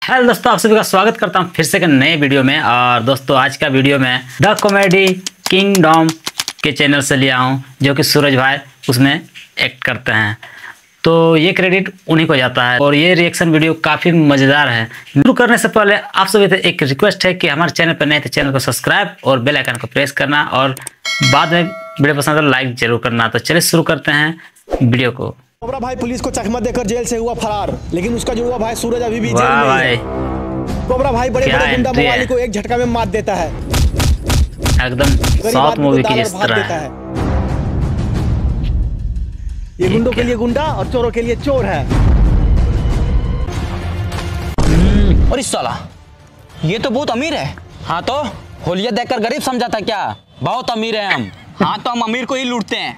Hello दोस्तों, आप सभी का स्वागत करता हूं फिर से एक नए वीडियो में। और दोस्तों आज का वीडियो में द कॉमेडी किंगडम के चैनल से लिया हूं, जो कि सूरज भाई उसमें एक्ट करते हैं। तो ये क्रेडिट उन्हीं को जाता है और ये रिएक्शन वीडियो काफ़ी मज़ेदार है। शुरू करने से पहले आप सभी से एक रिक्वेस्ट है कि हमारे चैनल पर नए थे चैनल को सब्सक्राइब और बेल आइकन को प्रेस करना, और बाद में वीडियो पसंद तो लाइक जरूर करना। तो चलिए शुरू करते हैं वीडियो को। कोबरा भाई पुलिस को चकमा देकर जेल से हुआ फरार, लेकिन उसका जुड़वा भाई सूरज अभी भी जेल में है। कोबरा भाई बड़े बड़े गुंडा मवाली को एक झटका में मार देता है, एकदम साउथ मूवी की इस तरह है। ये गुंडों के लिए गुंडा और चोरों के लिए चोर है। और इस साला ये तो बहुत अमीर है। हाँ तो होलिया देखकर गरीब समझा था क्या? बहुत अमीर है हम। हाँ तो हम अमीर को ही लूटते हैं।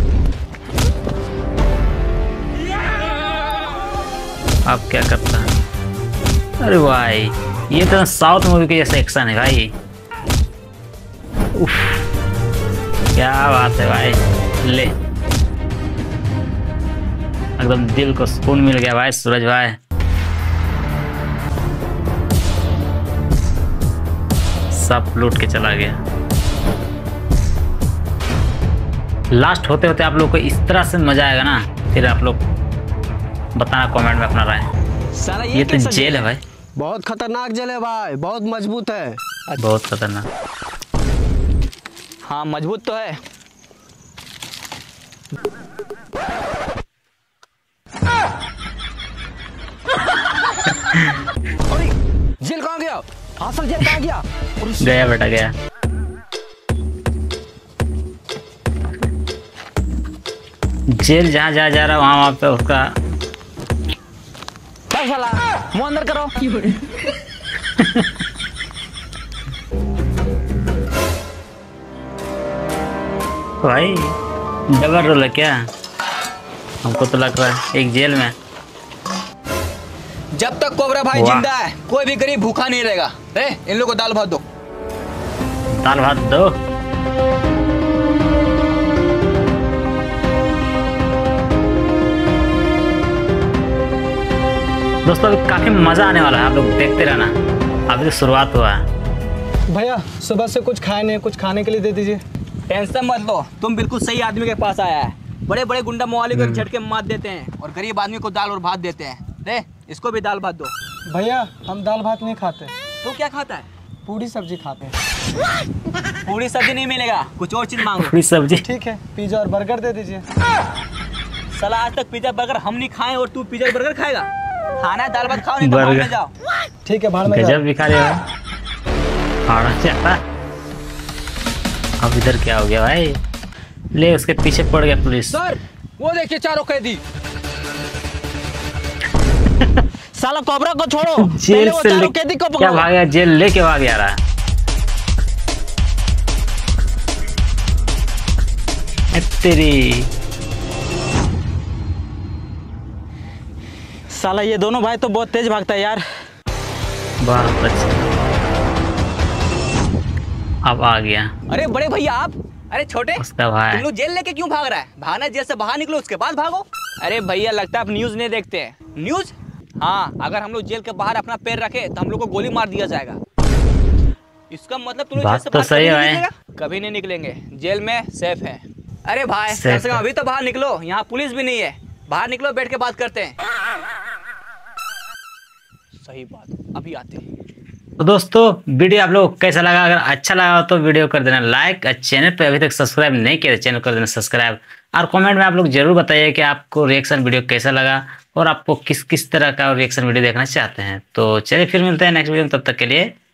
आप क्या करता है? अरे भाई ये तो साउथ मूवी के जैसा एक्शन है भाई। उफ, क्या बात है भाई। ले एकदम दिल को सुकून मिल गया भाई सूरज भाई। सब लूट के चला गया। लास्ट होते होते आप लोग को इस तरह से मजा आएगा ना, फिर आप लोग बताना कमेंट में अपना राय। ये तो जेल है भाई, बहुत खतरनाक जेल है भाई, बहुत मजबूत है। बहुत खतरनाक। हाँ मजबूत तो है। अरे जेल कहाँ गया? असल जेल कहाँ गया? गया बेटा गया। जेल जहाँ जा रहा है वहाँ पे उसका मुँह अंदर करो। भाई डबल रोल है क्या? हमको तो लग रहा है एक जेल में। जब तक कोबरा भाई जिंदा है कोई भी गरीब भूखा नहीं रहेगा। इन लोगों को दाल भात दो। दाल भात दो। दोस्तों अभी काफी मजा आने वाला है, आप लोग देखते रहना। अभी तो शुरुआत हुआ है। भैया सुबह से कुछ खाए नहीं, कुछ खाने के लिए दे दीजिए। टेंशन मत लो, तुम बिल्कुल सही आदमी के पास आया है। बड़े बड़े गुंडा मवाली को झटके मार देते हैं और गरीब आदमी को दाल और भात देते हैं। इसको भी दाल भात दो। भैया हम दाल भात नहीं खाते। तो क्या खाता है? पूरी सब्जी खाते हैं। पूरी सब्जी नहीं मिलेगा, कुछ और चीज मांगो। पूरी सब्जी ठीक है, पिज्जा और बर्गर दे दीजिए। साला आज तक पिज्जा बर्गर हम नहीं खाए और तू पिज्जा बर्गर खाएगा? खाना है दाल भात खाओ, नहीं तो भाड़ में जाओ। ठीक है, भाड़ में गजब भी खा रहे हो। अब इधर क्या हो गया भाई? ले उसके पीछे पड़ गया पुलिस। सर वो देखिए चारों कैदी। साला कोबरा को छोड़ो। जेल से कैदी को क्या भाग गया? जेल लेके भाग जा रहा है तेरी। साला ये दोनों भाई तो बहुत तेज भागता है यार। बहुत अच्छा, अब आ गया। अरे बड़े भैया आप, अरे छोटे उसका भाई तुम लोग जेल लेके क्यों भाग रहा है? भागना जेल से बाहर निकलो उसके बाद भागो। अरे भैया लगता है आप न्यूज नहीं देखते हैं। न्यूज? हाँ, अगर हम लोग जेल के बाहर अपना पैर रखे तो हम लोग को गोली मार दिया जाएगा। इसका मतलब तुम लोग जेल से बाहर कभी नहीं निकलेगा? कभी नहीं निकलेंगे, जेल में सेफ है। अरे भाई कम से कम अभी तो बाहर निकलो, यहाँ पुलिस भी नहीं है। बाहर निकलो, बैठ के बात करते हैं। सही बात, अभी आते हैं। तो दोस्तों वीडियो आप लोग कैसा लगा? अगर अच्छा लगा तो वीडियो कर देना लाइक, और चैनल पे अभी तक सब्सक्राइब नहीं किया तो चैनल कर देना सब्सक्राइब। और कमेंट में आप लोग जरूर बताइए कि आपको रिएक्शन वीडियो कैसा लगा और आपको किस किस तरह का रिएक्शन वीडियो देखना चाहते हैं। तो चलिए फिर मिलते हैं नेक्स्ट वीडियो में, तब तक के लिए